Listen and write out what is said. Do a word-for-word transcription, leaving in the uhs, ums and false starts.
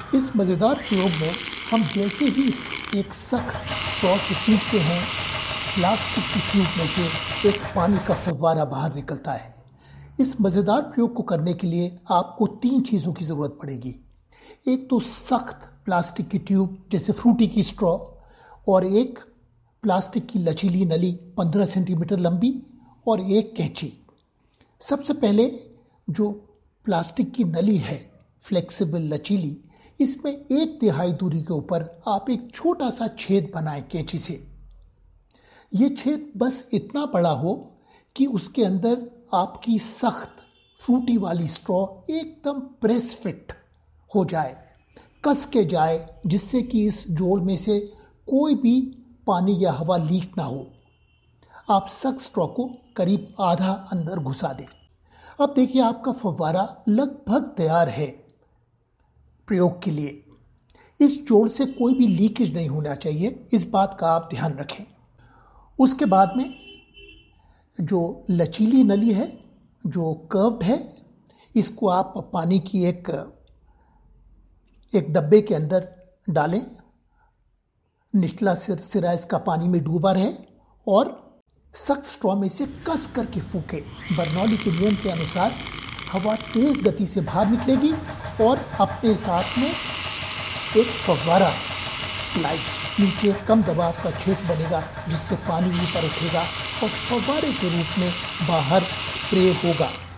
इस मज़ेदार प्रयोग में हम जैसे ही इस एक सख्त स्ट्रॉ से फूंकते हैं, प्लास्टिक की ट्यूब में से एक पानी का फव्वारा बाहर निकलता है। इस मज़ेदार प्रयोग को करने के लिए आपको तीन चीज़ों की ज़रूरत पड़ेगी। एक तो सख्त प्लास्टिक की ट्यूब जैसे फ्रूटी की स्ट्रॉ, और एक प्लास्टिक की लचीली नली पंद्रह सेंटीमीटर लंबी, और एक कैंची। सबसे पहले जो प्लास्टिक की नली है फ्लेक्सिबल लचीली, इसमें एक तिहाई दूरी के ऊपर आप एक छोटा सा छेद बनाएं कैंची से। ये छेद बस इतना बड़ा हो कि उसके अंदर आपकी सख्त फ्रूटी वाली स्ट्रॉ एकदम प्रेस फिट हो जाए, कस के जाए, जिससे कि इस जोड़ में से कोई भी पानी या हवा लीक ना हो। आप सख्त स्ट्रॉ को करीब आधा अंदर घुसा दें। अब देखिए आपका फव्वारा लगभग तैयार है प्रयोग के लिए। इस जोड़ से कोई भी लीकेज नहीं होना चाहिए, इस बात का आप ध्यान रखें। उसके बाद में जो लचीली नली है, जो कर्व्ड है, इसको आप पानी की एक एक डब्बे के अंदर डालें। निचला सिर सिरा इसका पानी में डूबा रहे और सख्त स्ट्रॉ में से कस करके फूके। बर्नौली के नियम के अनुसार हवा तेज गति से बाहर निकलेगी और अपने साथ में एक फव्वारा लाइट नीचे कम दबाव का छेद बनेगा, जिससे पानी ऊपर उठेगा और फव्वारे के रूप में बाहर स्प्रे होगा।